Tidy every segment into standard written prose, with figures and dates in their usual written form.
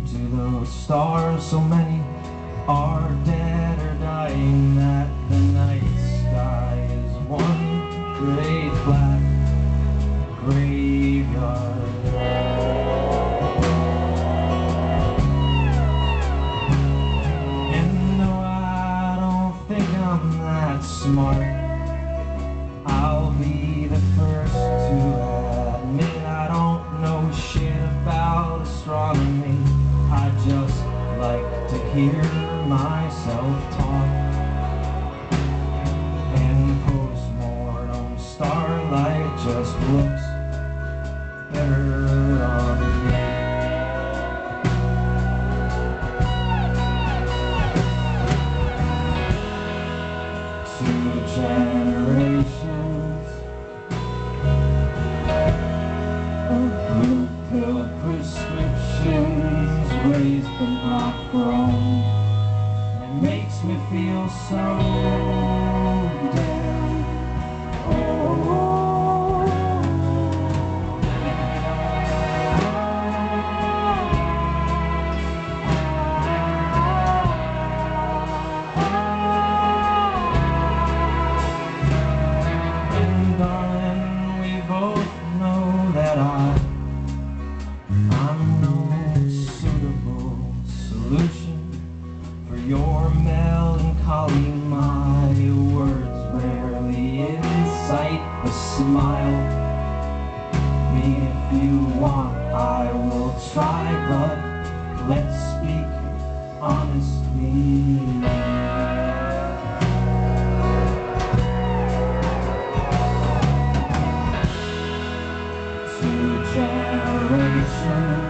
to those stars. So many are dead or dying that the night sky is one great black graveyard. And though I don't think I'm that smart, I'll be the first to admit I don't know shit about astronomy. I just like to hear myself talk. And post-mortem starlight just looks better on me. Two generations of blue pill prescriptions raised but not grown. It makes me feel so damn old. And darling, we both know that I'm no suitable solution for your melancholy. My words rarely incite a smile. Me if you want, I will try, but let's speak honestly. Two generations,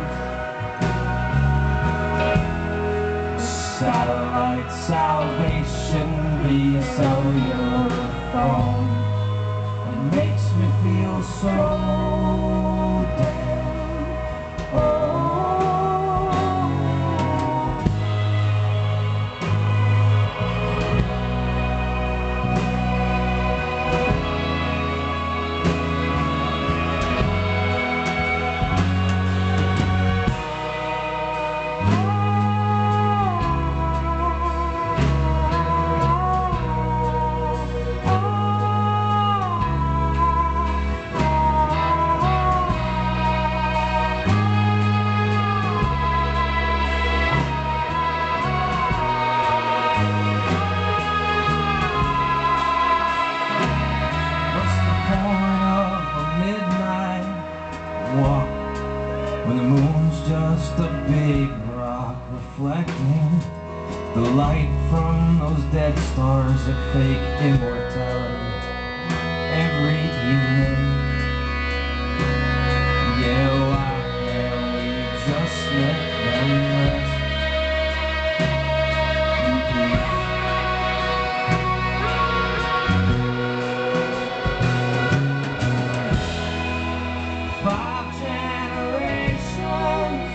satellite salvation via cellular phone. It makes me feel so damn old. Walk when the moon's just a big rock reflecting the light from those dead stars that fake immortality every evening. Yeah, why can't we just let them rest in peace? Five generations,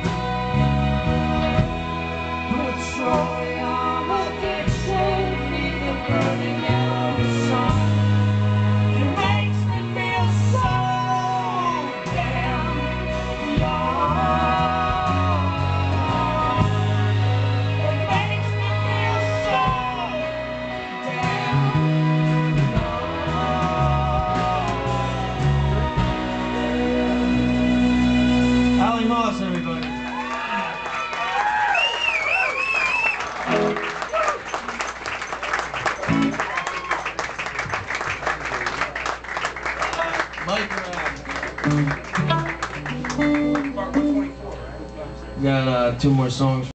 petroleum addiction, beneath the burning yellow sun. It makes me feel so damn young. It makes me feel so damn young. Allie Moss, everybody. Mike around. Got 2 more songs.